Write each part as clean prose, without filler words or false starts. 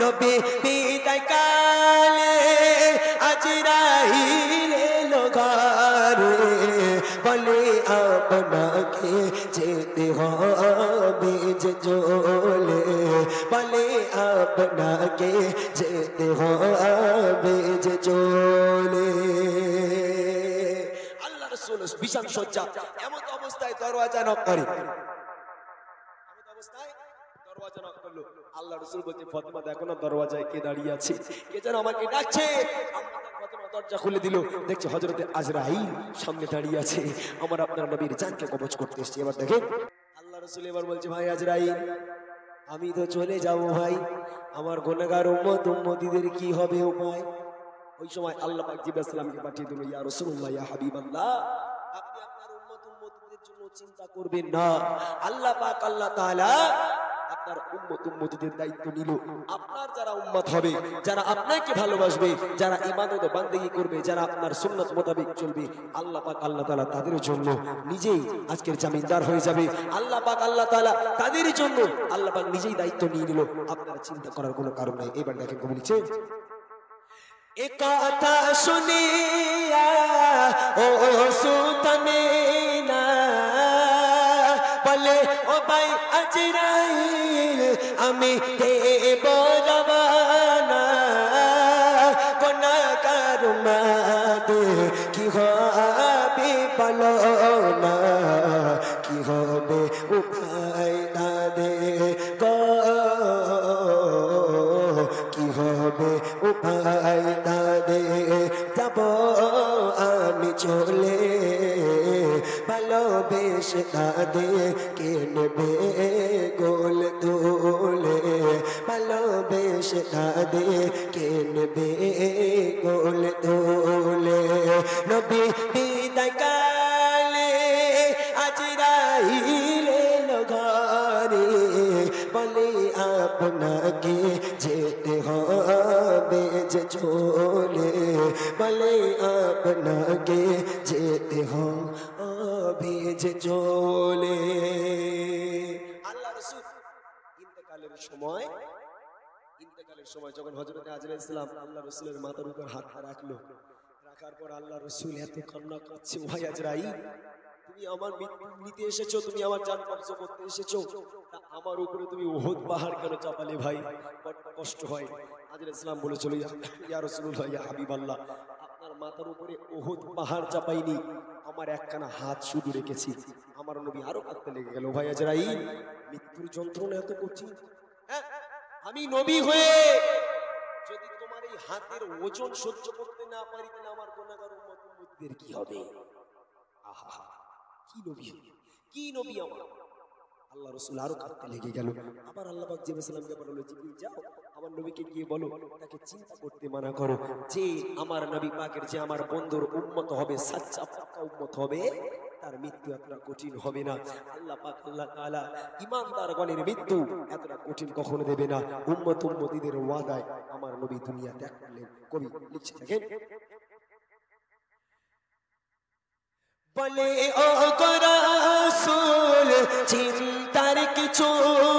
নবী বিদায় কালে আজরাইল এলো ঘরে বলে আপনাকে যেতে হবে যে চলে বলে আপনাকে যেতে হবে যে চলে আল্লাহ রাসূল বিশাল সজ্জা এমন অবস্থায় দরওয়াজা নক করে দরওয়াজা নক করলো আল্লাহ রাসূল বলতে ফাতেমা দেখো না দরওয়াজায় কে দাঁড়িয়ে আছে কে যেন আমাকে ডাকছে ফাতেমা দরজা খুলে দিল দেখছে হযরতে আজরাইল সামনে দাঁড়িয়ে আছে আমার আপনার নবীর জানকে কবজ করতে এসেছে এবার দেখেন আল্লাহ রাসূল এবার বলছে ভাই আজরাইল আমি তো চলে যাব ভাই আমার গুনাহগার উম্মতিদের কি হবে উপায় ওই সময় আল্লাহ পাক জিবরাইল সালামকে পাঠিয়ে দিল ইয়া রাসূলুল্লাহ ইয়া হাবিবাল্লাহ আপনি আপনার উম্মতিদের জন্য চিন্তা করবেন না আল্লাহ পাক আল্লাহ তাআলা আপনার উম্মতিদের দায়িত্ব নিল আপনার যারা উম্মত হবে যারা আপনাকে ভালোবাসবে যারা ইবাদত ও বান্দেগী করবে যারা আপনার সুন্নাত মোতাবেক চলবে আল্লাহ পাক আল্লাহ তাআলা তাদের জন্য নিজেই আজকের জামিনদার হয়ে যাবে আল্লাহ পাক আল্লাহ তাআলা তাদের জন্য আল্লাহ পাক নিজেই দায়িত্ব নিয়ে নিল আপনারা চিন্তা করার কোনো কারণ নাই এবার দেখেন কবি লিখছে এ কথা শুনিয়া ও সুতামিনা বলে ও ভাই আজরাইল আমি দেব রওনা গুনাহগার উম্মত কি হবে বলো না কি হবে উপায় না দে গো কি হবে উপায় না দে যাব আমি চলে ভালোবেসে তাদের কে নেবে গোল তোলে ভালোবেসে তাদের কে নেবে গোল তোলে নবী বিদায় কালে আজরাইল এলো ঘরে বলে আপনাকে যেতে হবে যে চলে বলে আপনাকে যেতে হবে যে চলে আল্লাহ রাসূল ইন্তেকালের সময় যখন হযরত আজরাইল সালাম আল্লাহ রাসূলের মাথার উপর হাত রাখলো রাখার পর আল্লাহ রাসূল এত কান্না করছে ভাই আজরাইল তুমি আমার মৃত্যু নিতে এসেছো তুমি আমার জান কবজ করতে এসেছো তা আমার উপরে তুমি উহুদ পাহাড় কেন চাপালে ভাই বড় কষ্ট হয় আজরাইল সালাম বলে চলে ইয়া রাসূলুল্লাহ ইয়া হাবিবাল্লাহ আপনার মাথার উপরে উহুদ পাহাড় চাপাইনি আমার একখানা হাত শুধু রেখেছি আমার নবী আরো কাঁদতে লেগে গেল ভাই আজরাইল মৃত্যুর যন্ত্রণা এত কঠিন আমি নবী হয়ে যদি তোমার এই হাতের ওজন সহ্য করতে না পারি তাহলে আমার গুনাহগার উম্মতদের কি হবে আহা কি নবী আমার আল্লাহ রাসূল আরো কাঁদতে লেগে গেল আবার আল্লাহ পাক জিবরাইল সালামকে বলল জিবরিল যাও আমার নবীকে গিয়ে বলো তাকে চিন্তা করতে মানা করো যে আমার নবী পাকের যে আমার বন্ধুর উম্মত হবে সাচ্চা পাক্কা উম্মত হবে তার মৃত্যু এতটা কঠিন হবে না আল্লাহ পাক আল্লাহ তাআলা ঈমানদারগণের মৃত্যু এতটা কঠিন কখনো দেবে না উম্মতিদের ওয়াদায় আমার নবী দুনিয়া ত্যাগ করলেন কবি লিখছে দেখেন বলে ও গো রাসূল চিন্তার কিছু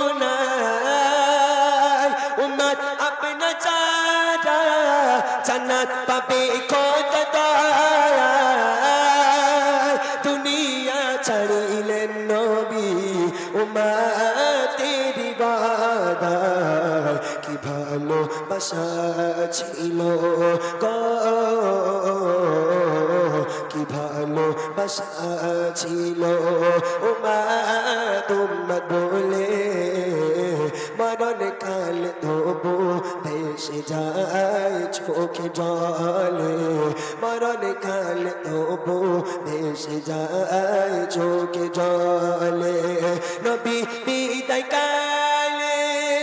নাই উম্মত আপনা চারা জান্নাত পাবে খোদা দুনিয়া ছাড়িলেন নবী উম্মতের ইবাদত কি ভালোবাসা ছিল গো কি ভালোবাসা ছিল উম্মত বলে মরণ কাল তবু ভেসে যায় চোখে জলে মরণ কাল তবু ভেসে যায় চোখে জলে নবী বিদায় কালে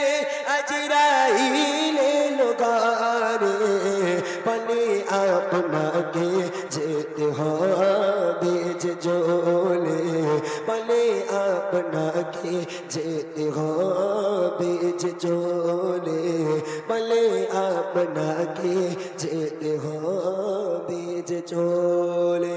আজরাইল এলো ঘরে বলে আপনাকে যেতে হবে যে চলে বলে আপনাকে যেতে হবে যে চলে বলে আপনাকে যেতে হবে যে চলে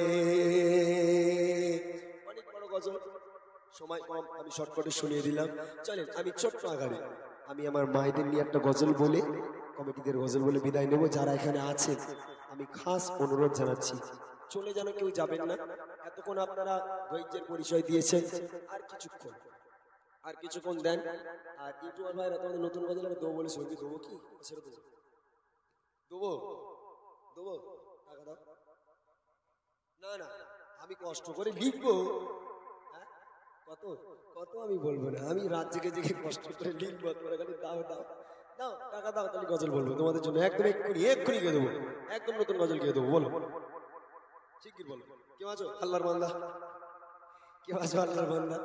অনেক বড় গজল সময় কম আমি শর্টকাটে শুনিয়ে দিলাম চলেন আমি ছোট্ট আকারে আমি আমার মায়েদের নিয়ে একটা গজল বলে কমিটিদের গজল বলে বিদায় নেব। যারা এখানে আছেন আমি খাস অনুরোধ জানাচ্ছি, চলে যেন কেউ যাবেন না। এতক্ষণ আপনারা ধৈর্যের পরিচয় দিয়েছেন, আর কিছুক্ষণ দেন। আর ইউটিউবার ভাইরা তোমাদের নতুন গজল আমি দেবো বলে শুনবি, দেবো কি সেটা দেবো, দেবো দেবো টাকা দাও। না না, আমি কষ্ট করে লিখবো। হ্যাঁ, কত কত আমি বলবো না, আমি রাত জেগে জেগে কষ্ট করে লিখবো। তোমরা খালি দাও দাও দাও, টাকা দাও, তাহলে গজল বলবো তোমাদের জন্য। একদম এক্ষুনি এক্ষুনি গিয়ে দেবো, একদম নতুন গজল গিয়ে দেবো। বলো শিগগির বলো, কেউ আছো আল্লাহর বান্দা, কেউ আছো আল্লাহর বান্দা?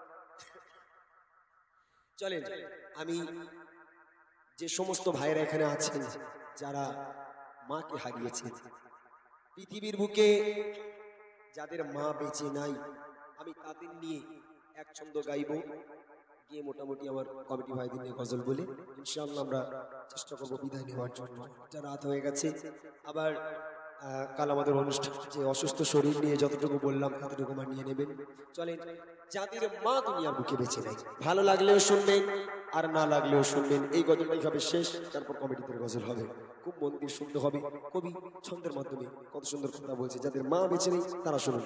চলেন, আমি যে সমস্ত ভাইয়েরা এখানে আছেন যারা মাকে হারিয়েছেন, পৃথিবীর বুকে যাদের মা বেঁচে নাই, আমি তাদের নিয়ে এক ছন্দ গাইব, গিয়ে মোটামুটি আমার কমিটি ভাইদের নিয়ে গজল বলে ইনশাআল্লাহ আমরা চেষ্টা করবো বিদায় নেওয়ার জন্য। এটা রাত হয়ে গেছে, আবার কাল আমাদের অনুষ্ঠান, যে অসুস্থ শরীর নিয়ে যতটুকু বললাম ততটুকু মানিয়ে নেবেন। চলেন, যাদের মা দুনিয়ার বুকে বেঁচে নাই, ভালো লাগলেও শুনবেন আর না লাগলেও শুনবেন। এই গজলটাই হবে শেষ, তারপর কমিটিদের গজল হবে। খুব মন দিয়ে শুনতে হবে, কবি ছন্দের মাধ্যমে কত সুন্দর কথা বলছে। যাদের মা বেঁচে নেই তারা শুনুন।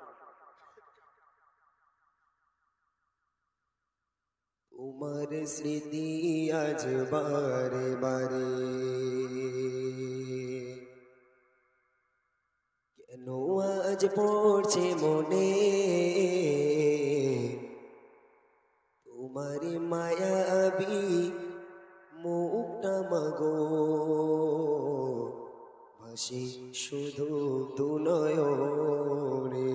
তোমার স্মৃতি আজ বারে বারে কেন আজ পড়ছে মনে, তোমার মায়াবী মুখটা মাগো ভাসে শুধু দুনয়নে।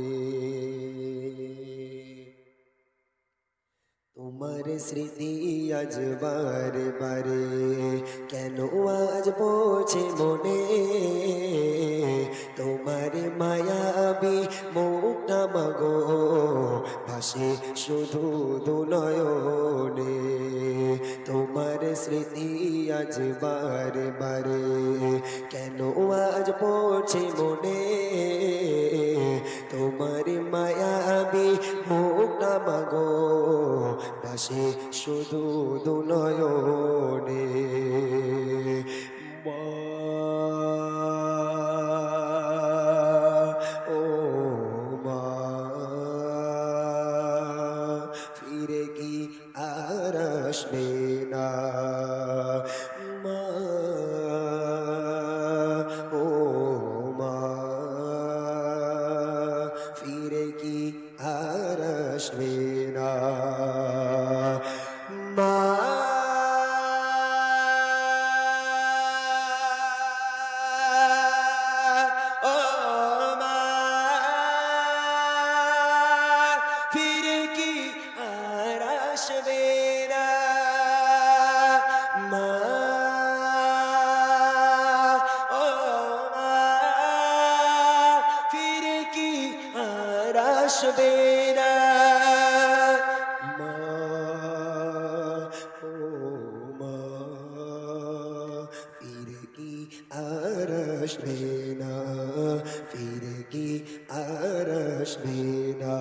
তোমার স্মৃতি আজ বারে বারে কেন আজ পড়ছে মনে, তোমার মায়াবী মুখটা মাগো ভাসে শুধু দুনয়নে। তোমার স্মৃতি আজ বারে বারে কেন আজ পড়ছে মনে, তোমার মায়াবী মুখটা মাগো ভাসে শুধু দুনয়নে। ও মা, ফিরে কি আর আসবে না মা, ও মা, ফিরে কি আর আসবে না মা। ও মা, ফিরে কি আর আসবে না মা, ও মা, ফিরে কি আর আসবে না মা, ও মা, ফিরে কি আর আসবে না, ফিরে কি আর আসবে না।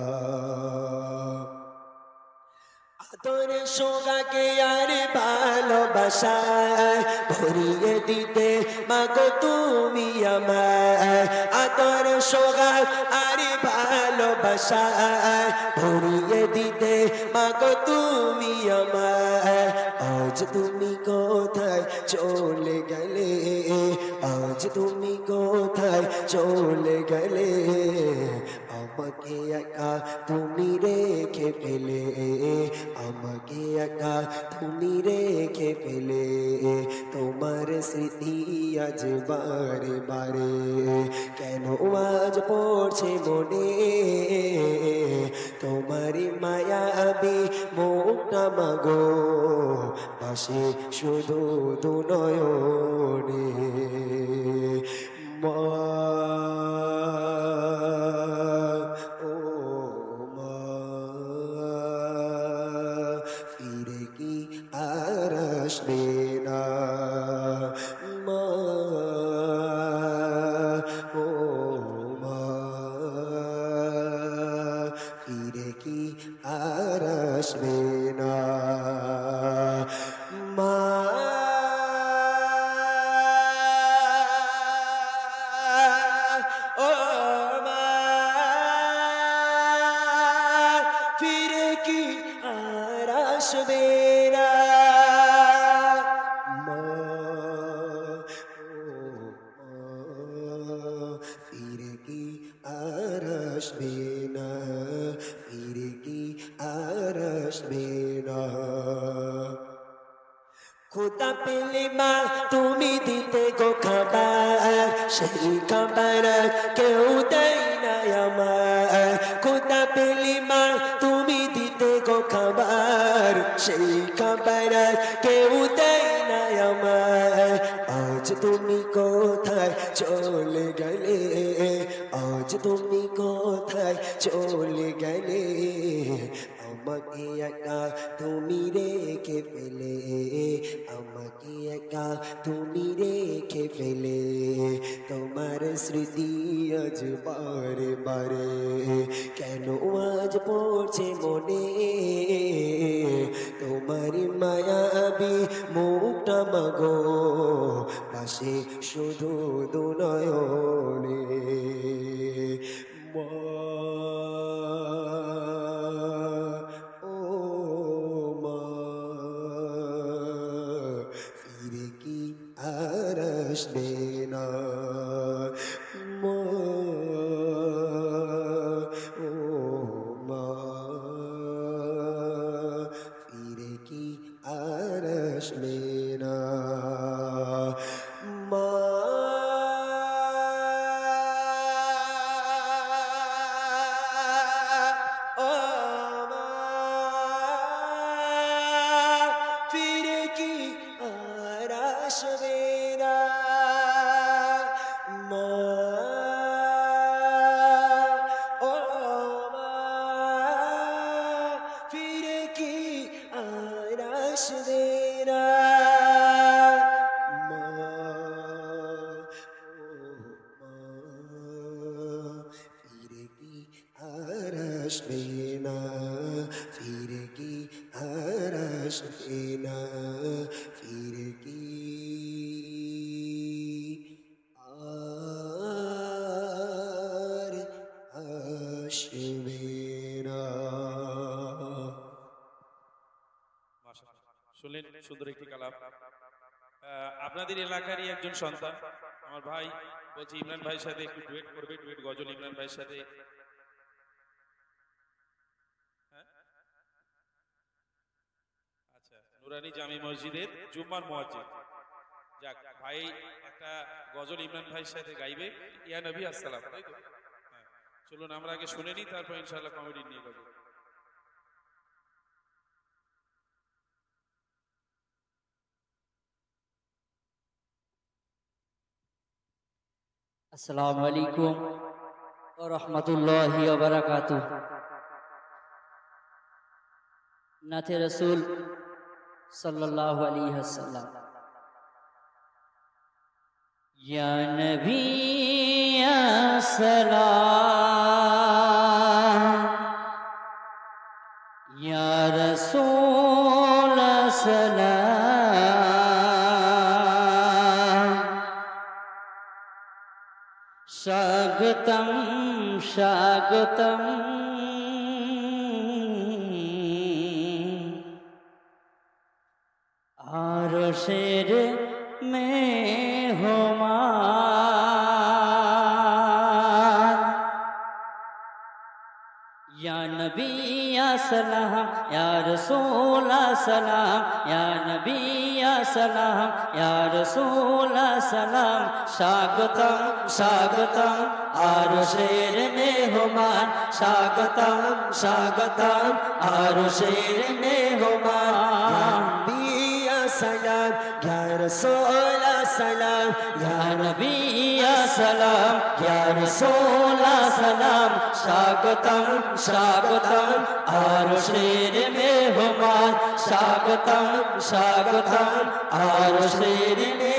আদর সোগাকে আর ভালোবাসায় ভরিয়ে দিতে মাগো তুমি আমায়, আদর সোগাগ আর ভালোবাসায় ভরিয়ে দিতে মাগো তুমি আমায়। আজ তুমি কোথায় চলে গেলে, আজ তুমি কোথায় চলে গেলে, আমাকে একা তুমি রেখে পেলে, আমাকে একা তুমি রেখে পেলে। তোমার স্মৃতি আজ বারে বারে কেন আজ পড়ছে মনে, তোমার মায়াবী মুখটা মাগো ভাসে শুধু দুনয়নে মা। ও মা, ফিরে কি আর আসবে না মা, ও মা, ফিরে কি আর আসবে না মা। মা তুমি দিতে গো খাবার, সেই খাবার কেউ দেয় না আমার। খোদা পেলি মা তুমি দিতে গো খাবার, সেই খাবার কেউ দেয় না আমার। আজ তুমি কোথায় চলে গেলে, আজ তুমি কোথায় চলে গেলে, আমাকে একা তুমি রেখে ফেলে, আমাকে একা তুমি রেখে ফেলে। তোমার স্মৃতি আজ বারে বারে কেন আজ পড়ছে মনে, তোমার মায়াবী মুখটা মাগো পাশে শুধু দুনয়নে। ফিরে কি আর আসবে না মা, ও মা, ফিরে কি আর আসবে না মা। ফিরে কি আর আসবে না মা, ও মা, ফিরে কি আর আসবে না মা, ফিরে কি আর আসবে না, ফিরে কি আর আসবে না, ফিরে কি আর আসবে না। শুনলেন সুন্দর একটি কালাম। আপনাদের এলাকারই একজন সন্তান আমার ভাই বলছি ইমরান ভাইয়ের সাথে একটু ডুয়েট করবে, ডুয়েট গজল ইমরান ভাইয়ের সাথে। আচ্ছা, নুরানি জামি মসজিদের জুম্মার মুয়াজ্জিন। যাক, ভাই একটা গজল ইমরান ভাইয়ের সাথে গাইবে, ইয়া নবী আসসালাম, তাই তো? হ্যাঁ, চলুন আমরা আগে শুনে নিই, তারপর ইনশাআল্লাহ কমেডি নিয়ে গজল। আসসালামু আলাইকুম ওয়া রাহমাতুল্লাহি ওয়া বারাকাতুহু। নাতে রাসূল সাল্লাল্লাহু আলাইহি ওয়াসাল্লাম। ইয়া নবী ইয়া সালাম, ইয়া রাসূল সালাম, স্বাগতম স্বাগতম, আরশের মেহমান। ইয়া নবী ইয়া সালাম, ইয়া রাসূল সালাম, ইয়া নবী ইয়া সালাম, ইয়া রাসূল সালাম, স্বাগতম স্বাগতম, আরশের মেহমান, স্বাগতম স্বাগতম, আরশের মেহমান। সালাম ইয়া রাসূল সালাম, ইয়া নবী ইয়া সালাম, ইয়া রাসূল সালাম, স্বাগতম স্বাগতম, আরশের মেহমান, স্বাগতম স্বাগতম, আরশের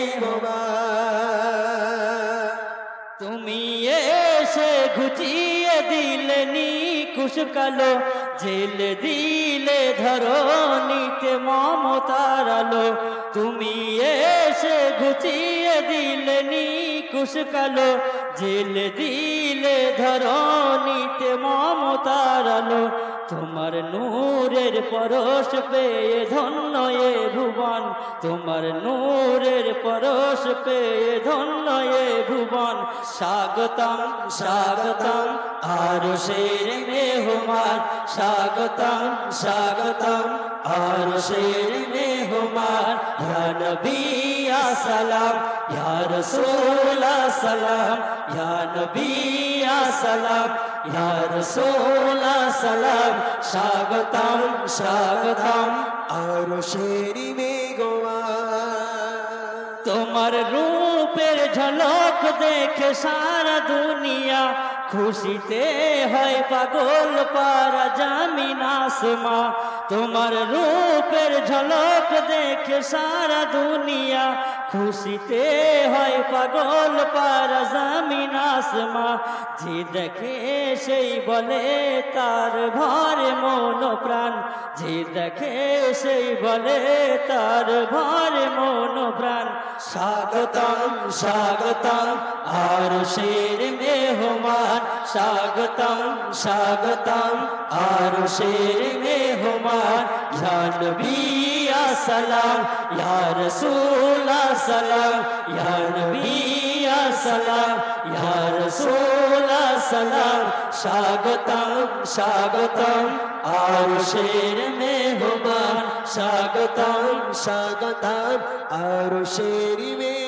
মেহমান। তুমি এসে ঘুচিয়ে দিলে নিকুশ কালো, জেল দিলে ধরণীতে মমতার আলো। তুমি এসে ঘুচিয়ে দিলে নিকুশ কালো, জেল দিলে ধরণীতে মমতার আলো। তোমার নূরের পরশ পেয়ে ধন্য এ ভুবন, তোমার নূরের পরশ পেয়ে ধন্য এ ভুবন। স্বাগতম স্বাগতম আরশের মেহমান স্বাগতম স্বাগতম আরশের মেহমান ইয়া নবী সালাম ইয়া রাসূল সালাম ইয়া নবী সালাম ইয়া রাসূল সালাম স্বাগতম স্বাগতম আরশের মেঘমান তোমার রূপের ঝলক দেখে সারা দুনিয়া খুশিতে হয় পাগল পারা জামিন আসমা তোমার রূপের ঝলক দেখে সারা দুনিয়া খুশিতে হয় পাগল পারা জামিন আসমা যে দেখে সেই বলে তার ঘরে মন প্রাণ যে দেখে সেই বলে তার ঘরে মন প্রাণ স্বাগতম স্বাগতম আরশের মেহমান স্বাগতম স্বাগতম আরশের মেহমান ইয়া নবী সালাম ইয়া রাসূল সালাম ইয়া নবী সালাম ইয়া রাসূল সালাম স্বাগতম স্বাগতম আরশের মেহমান স্বাগতম স্বাগতম আরশের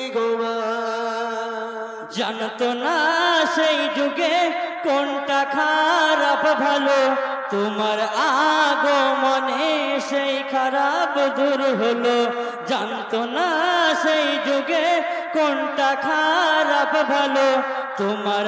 মেঘমান জানতো না সেই যুগে কোনটা খারাপ ভালো তোমার আগমনে সেই খারাপ দূর হলো জানতো না সেই যুগে কোনটা খারাপ ভালো তোমার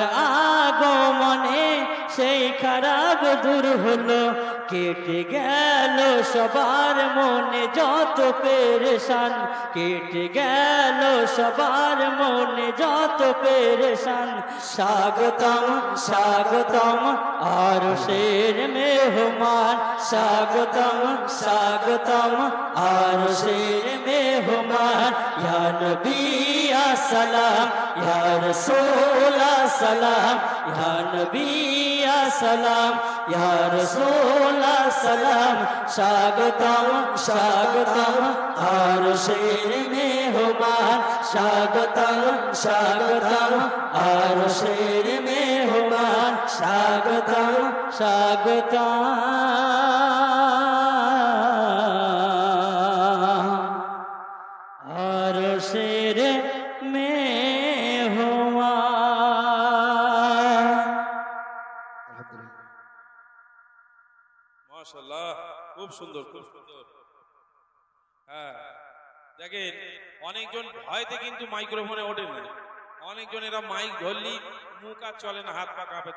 আগমনে সেই খারাপ দূর হলো কেটে গেল সবার মনে যত পেরেশান কেটে গেল সবার মনে যত পেরেশান স্বাগতম স্বাগতম আরশের মেহমান স্বাগতম স্বাগতম আরশের মেহমান ইয়া নবী সালাম ইয়া রাসূল সালাম ইয়া নবী সালাম ইয়া রাসূল সালাম স্বাগতম স্বাগতম আরশের মেহমান স্বাগতম স্বাগতম আরশের মেহমান স্বাগতম স্বাগতম আরশের মেহমান মাশাআল্লাহ খুব সুন্দর খুব সুন্দর হ্যাঁ দেখেন অনেকজন ভয়তে কিন্তু মাইক্রোফোনে ওঠে না অনেকজন এরা মাইক ধরলি মুখ আর চলে না হাত পা কাঁপে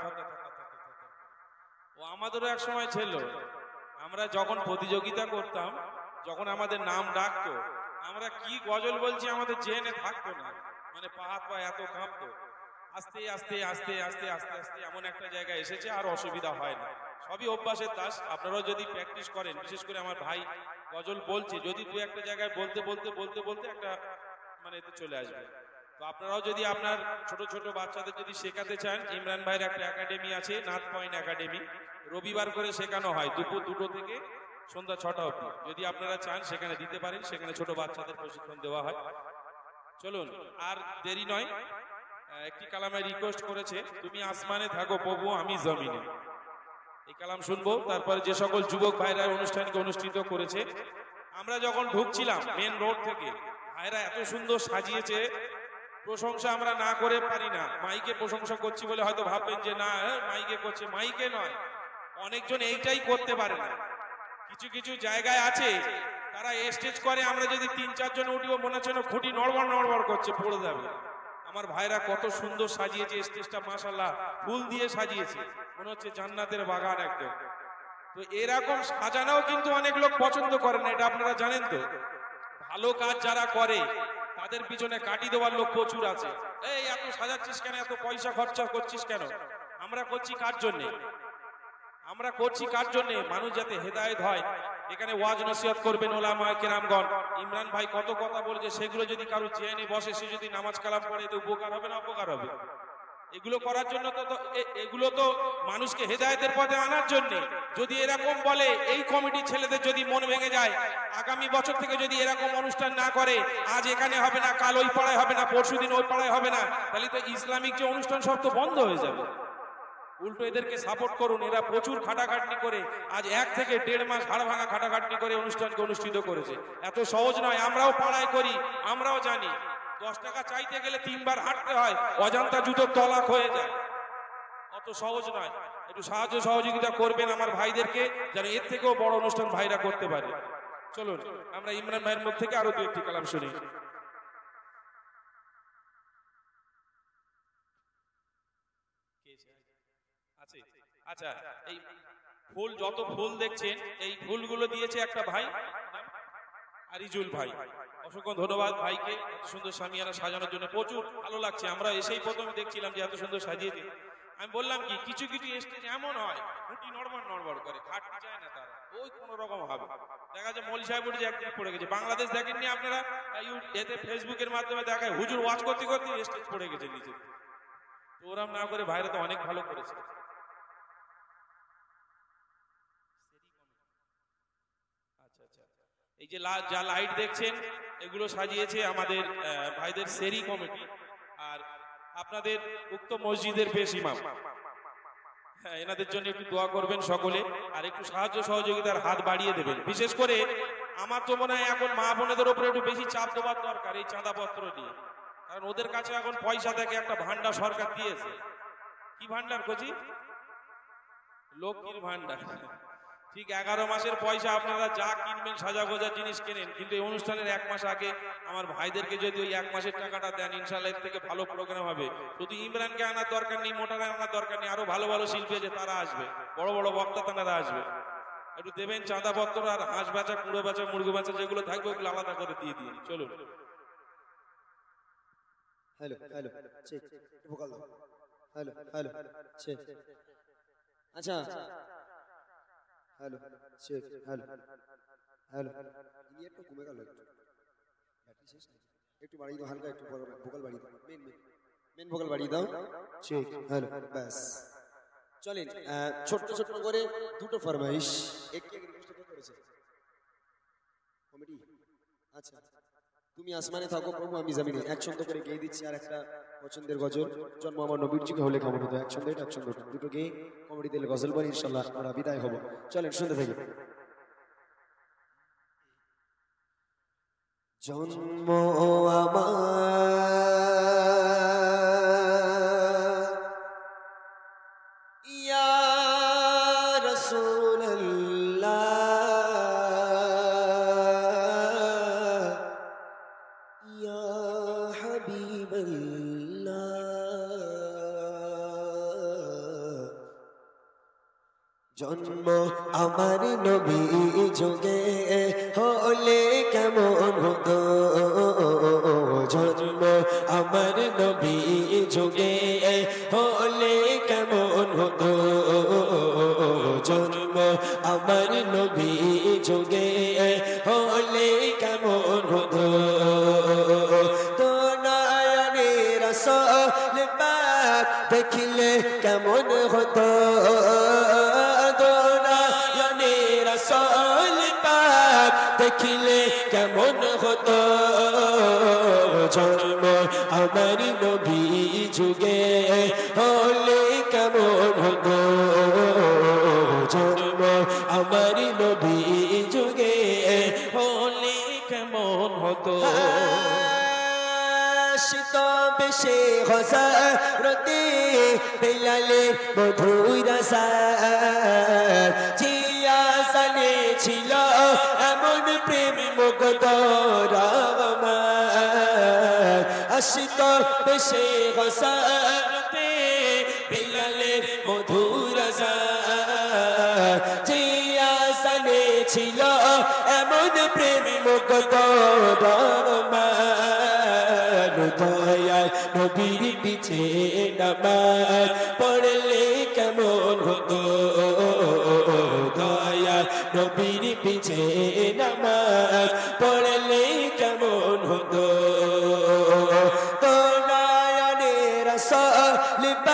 ও আমাদেরও এক সময় ছিল আমরা যখন প্রতিযোগিতা করতাম যখন আমাদের নাম ডাকতো আমরা কি গজল বলছি আমাদের জেনে থাকতো না মানে পা হাত পা এত কাঁপতো আস্তে আস্তে আস্তে আস্তে আস্তে আস্তে এমন একটা জায়গায় এসেছে আর অসুবিধা হয় না সবই অভ্যাসের দাস আপনারাও যদি প্র্যাকটিস করেন বিশেষ করে আমার ভাই গজল বলছে যদি দু একটা জায়গায় বলতে বলতে বলতে বলতে একটা মানে এতে চলে আসবে তো আপনারাও যদি আপনার ছোট ছোট বাচ্চাদের যদি শেখাতে চান ইমরান ভাইয়ের একটা একাডেমি আছে নাথ পয়েন্ট একাডেমি রবিবার করে শেখানো হয় দুপুর 2টো থেকে সন্ধ্যা 6টা অবধি যদি আপনারা চান সেখানে দিতে পারেন সেখানে ছোট বাচ্চাদের প্রশিক্ষণ দেওয়া হয় চলুন আর দেরি নয় একটি কালামে রিকোয়েস্ট করেছে তুমি আসমানে থাকো প্রভু আমি জমিনে এই কালাম শুনবো তারপরে যে সকল যুবক ভাইরা অনুষ্ঠানকে অনুষ্ঠিত করেছে আমরা যখন ঢুকছিলাম মেন রোড থেকে ভাইরা এত সুন্দর সাজিয়েছে প্রশংসা আমরা না করে পারি না মাইকে প্রশংসা করছি বলে হয়তো ভাববেন যে না মাইকে করছে মাইকে নয় অনেকজন এইটাই করতে পারে না কিছু কিছু জায়গায় আছে তারা স্টেজ করে আমরা যদি 3-4 জন উঠিও মনে হচ্ছে খুঁটি নড়বড় নড়বড় করছে পড়ে যাবে আমার ভাইরা কত সুন্দর সাজিয়েছে স্টেজটা মাশাআল্লাহ ফুল দিয়ে সাজিয়েছে মনে হচ্ছে জান্নাতের বাগান একদম তো এরকম সাজানোও কিন্তু অনেক লোক পছন্দ করে না এটা আপনারা জানেন তো ভালো কাজ যারা করে তাদের পিছনে কাটি দেওয়ার লোক প্রচুর আছে এই এত সাজাচ্ছিস কেন এত পয়সা খরচা করছিস কেন আমরা করছি কার জন্য আমরা করছি কার জন্য মানুষ যাতে হেদায়েত হয় এখানে ওয়াজ নসিহত করবেন ওলামা কেরামগণ ইমরান ভাই কত কথা বলছে সেগুলো যদি কারো জেনে বসে সে যদি নামাজ কালাম পড়ে তো উপকার হবে না অপকার হবে এগুলো করার জন্য এগুলো তো মানুষকে হেদায়েতের পথে আনার জন্য। যদি এরকম বলে, এই কমিটির ছেলেদের যদি মন ভেঙে যায়, আগামী বছর থেকে যদি এরকম অনুষ্ঠান না করে, আজ এখানে হবে না, কাল ওই পাড়ায় হবে না, পরশুদিন ওই পাড়ায় হবে না, তাহলে তো ইসলামিক যে অনুষ্ঠান সব তো বন্ধ হয়ে যাবে। উল্টো এদেরকে সাপোর্ট করুন। এরা প্রচুর খাটাখাটনি করে আজ 1 থেকে 1.5 মাস হাড় ভাঙা খাটাখাটনি করে অনুষ্ঠানকে অনুষ্ঠিত করেছে। এত সহজ নয়। আমরাও পাড়ায় করি, আমরাও জানি 10 টাকা চাইতে গেলে 3 বার হাঁটতে হয়, অজান্তা জুতোর তলাক হয়ে যায়। অত সহজ নয়। একটু সাহায্য সহযোগিতা করবেন আমার ভাইদেরকে, যেন এর থেকেও বড় অনুষ্ঠান ভাইরা করতে পারে। চলুন আমরা ইমরান ভাইয়ের মুখ থেকে আরো 2-1টি কালাম শুনি। আচ্ছা, এই ফুল, যত ফুল দেখছেন, এই ফুলগুলো দিয়েছে একটা ভাই, আরিজুল ভাই। অসংখ্য ধন্যবাদ ভাইকে এত সুন্দর সামিয়ানা সাজানোর জন্য। প্রচুর ভালো লাগছে। আমরা এসেই প্রথমে দেখছিলাম যে এত সুন্দর সাজিয়ে দিয়ে। আমি বললাম কি, কিছু কিছু স্টেজ এমন হয় খুঁটি নড়বড় করে, খাটতে চায় না তারা, ওই কোন রকম হবে। দেখা যায় মৌলী সাহেব যে একদিন পড়ে গেছে। বাংলাদেশ দেখেননি আপনারা, এতে ফেসবুকের মাধ্যমে দেখায় হুজুর ওয়াজ করতে করতে স্টেজ পড়ে গেছে নিচে। তো ওরম না করে ভাইরা তো অনেক ভালো করেছে। এই যে যা লাইট দেখছেন, এগুলো সাজিয়েছে আমাদের ভাইদের সেরি কমিটি। আর আপনাদের উক্ত মসজিদের পেশ ইমাম, হ্যাঁ, এনাদের জন্য একটু দোয়া করবেন সকলে, আর একটু সাহায্য সহযোগিতার হাত বাড়িয়ে দেবেন। বিশেষ করে আমার তো মনে হয় এখন মা বোনেদের উপরে একটু বেশি চাপ দেওয়ার দরকার এই চাঁদাপত্র নিয়ে। কারণ ওদের কাছে এখন পয়সা থেকে একটা ভান্ডার সরকার দিয়েছে। কি ভান্ডার কচি? লক্ষ্মীর ভান্ডার। ঠিক 11 মাসের পয়সা আপনারা যা কিনবেন, সাজা গোজা জিনিস কেনেন, কিন্তু এই অনুষ্ঠানের 1 মাস আগে আমার ভাইদেরকে যদি ওই 1 মাসের টাকাটা দেন, ইনশাআল্লাহ এর থেকে ভালো প্রোগ্রাম হবে। শুধু ইমরানকে আনার দরকার নেই, মোটারে আনার দরকার নেই, আরো ভালো ভালো শিল্পী আছে তারা আসবে, বড় বড় বক্তা তারা আসবে। একটু দেবেন চাঁদাপত্র, আর হাঁস বেচা, কুড়ো বেচা, মুরগি বেচা যেগুলো থাকবে ওগুলো আলাদা করে দিয়ে দিন। চলুন। হ্যালো হ্যালো চেক, ভোকাল দাও। Hello hello check. আচ্ছা, হ্যালো চেক। Hello hello. ইনি একটু কমে গেল, ব্যাটারি শেষ নাকি? একটু বাড়িয়ে দাও হালকা, একটু ভোকাল বাড়িয়ে দাও, মেন ভোকাল বাড়িয়ে দাও। চেক। হ্যালো, ব্যাস। চলেন ছোট্ট ছোট্ট করে 2টো ফরমাইশ। একটি রিকোয়েস্ট করেছে কমিটি। আচ্ছা, তুমি আসমানে থাকো প্রভু আমি জমিনে, এক ছন্দ করে গেয়ে দিচ্ছি। আর একটা পছন্দের গজল, জন্ম আমার নবীর যুগে হলে কেমন হতো। এক ছন্দ, এক ছন্দ, দুটো গেয়ে কমেডি দিলে গজল বলি, ইনশাল্লাহ আমরা বিদায় হব। চলেন শুনতে থাকি। জন্ম আমার ইয়া রাসূলুল্লাহ, ইয়া হাবিবাল্লাহ। জন্ম আমার নবী যুগে হলে কেমন হতো, জন্ম আমার নবী যুগে হলে কেমন হতো, জন্ম আমার নবী যুগে হলে কেমন হতো। তো নয়নে রাসূল পাক দেখিলে কেমন হতো, দেখিলে কেমন হতো। জন্ম আমার নবী যুগে হলে কেমন হতো, জন্ম আমার নবী যুগে হলে কেমন হতো। শীত বেশে হযরতে বেলালের মধুর আসার, জিয়া জানে ছিল এমন প্রেম মুগ্ধ রহমান। আশিত বেশে হযরতে বেলালের মধুর আসার, জিয়া জানে ছিল এমন প্রেম মুগ্ধ রহমান। দয়াল নবীর পিছে নামাজ পড়লে কেমন হতো, দয়াল নবীর পিছে নামাজ পড়লে কেমন হতো। তো নয়নে রাসূল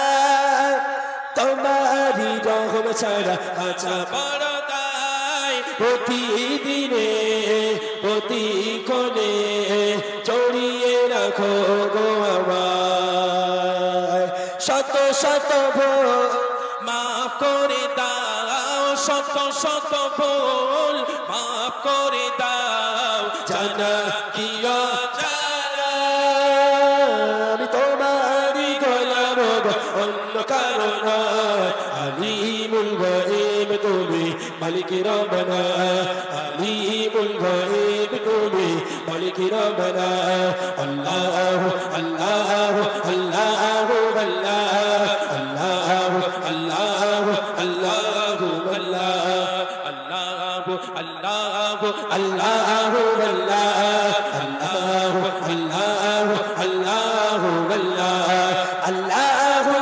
আচ্ছা বড় তাই প্রতিদিনে প্রতিক্ষণে জড়িয়ে রাখো গো আমায় শত শত ভুল মাফ করে দাও শত শত ভুল মাফ করে দাও জানা কি অজানা আমি তোমারই গোলাম গো অন্য কারো নয় আলিমুল গায়ব তুমি মালিক রব্বানা আলিমুল গায়ব তুমি মালিক রব্বানা আল্লাহু আল্লাহু আল্লাহু আল্লাহু আল্লাহু আল্লাহু আল্লাহু আল্লাহু আল্লাহু আল্লাহু আল্লাহু আল্লাহু আল্লাহু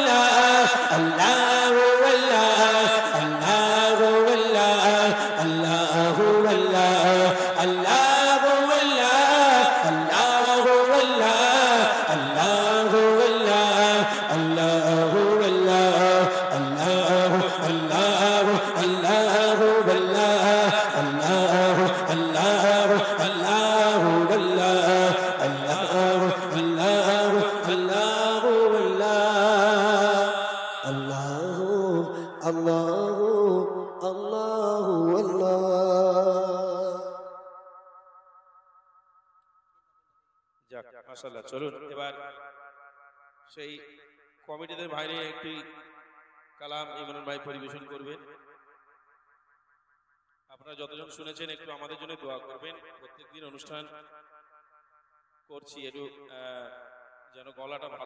যাক মাশাআল্লাহ চলুন এবার সেই কমিটিদের বাইরে একটি কালাম ইমরান ভাই পরিবেশন করবেন আপনারা যতজন শুনেছেন একটু আমাদের জন্য দোয়া করবেন প্রত্যেকদিন অনুষ্ঠান করছি একটু যেন গলাটা